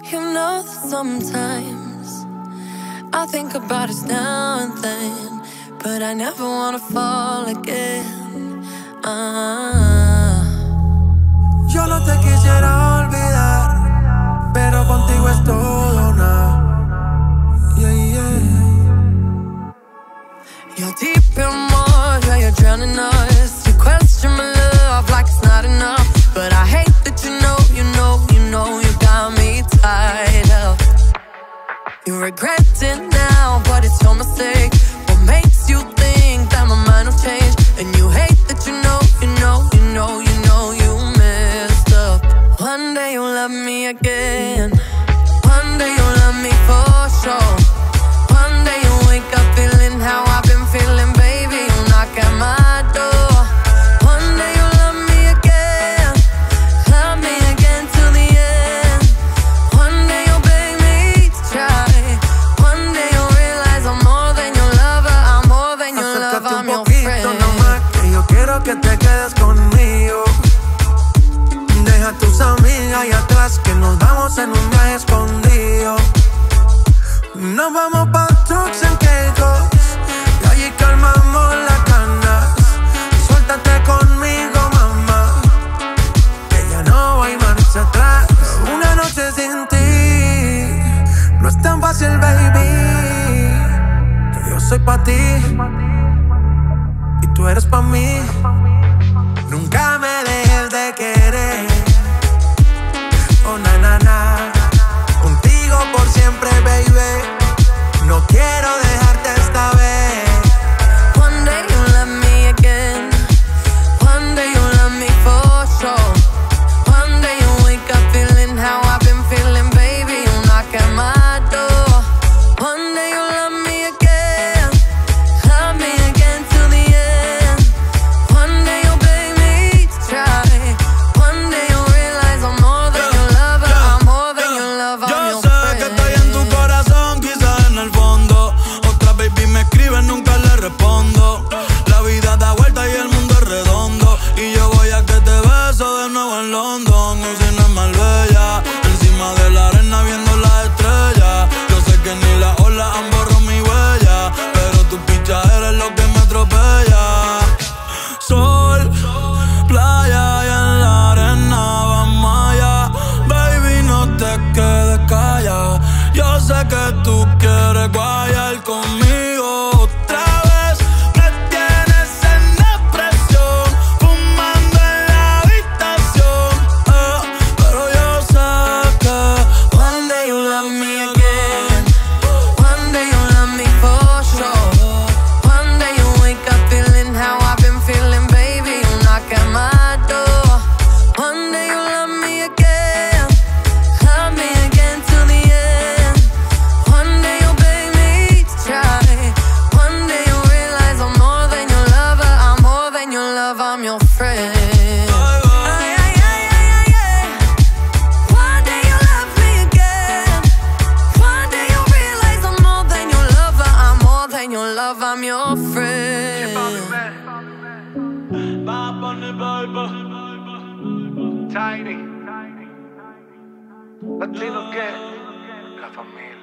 You know that sometimes I think about us now and then, but I never wanna fall again. Yo no te quisiera olvidar, pero contigo es todo nada. Yeah, yeah. You're deep in water, yeah, you're drowning us. You question my love like it's not enough, but I hate that you got me tied up. You regret it now, but it's your mistake. What makes you think that my mind will change? And you hate that you messed up. One day you'll love me again. One day you'll love me for sure. One day you'll wake up feeling how I've been feeling, baby. You'll knock at my door. One day you'll love me again till the end. One day you'll beg me to try. One day you'll realize I'm more than your lover. I'm more than your lover, I'm your friend. Acércate un poquito nomás, que yo quiero que te quedes conmigo. Deja tus amigas ahí atrás, que nos vamos en un viaje escondido. Nos vamos pa' trucks en Caicos y allí calmamos las ganas. Suéltate conmigo, mamá, que ya no hay marcha atrás. Una noche sin ti no es tan fácil, baby, que yo soy pa' ti y tú eres pa' mí. Nunca me dejes de querer. Oh, na, na, na. Contigo por siempre, baby. No quiero dejarte esta vez. One day you'll love me again. One day you'll love me for sure. One day you'll wake up feeling how I've been feeling, baby. You'll knock at my door. One day you'll love me again till the end. One day you'll beg me to try. One day you'll realize I'm more than your lover. I'm more than your lover, I'm your friend. Yo sé que estoy en tu corazón, quizás en el fondo. Otra baby me escribe, nunca le respondo. La vida da vuelta y el mundo es redondo. Y yo voy a que te beso de nuevo en London. Usina en Marbella, encima de la arena viendo las estrellas. Yo sé que ni las olas han borrado mi huella, pero tu picha eres lo que me atropella. Sol, playa y en la arena vamos allá. Baby, no te quedes callada. Yo sé que tú quieres guayar conmigo otra vez. Me tienes en depresión, fumando en la habitación. Pero yo sé que One day you'll love me again. One day you'll love me for sure. One day you'll wake up feeling how I've been feeling, baby. You'll knock at my door. One day you'll love me again till the end. One day you'll beg me to try. One day you'll realize I'm more than your lover. I'm more than your lover, I'm your friend. Ay, ay, ay, ay, ay, ay. One day you'll love me again. One day you'll realize I'm more than your lover. I'm more than your lover, I'm your friend. Tiny. Latino que la familia.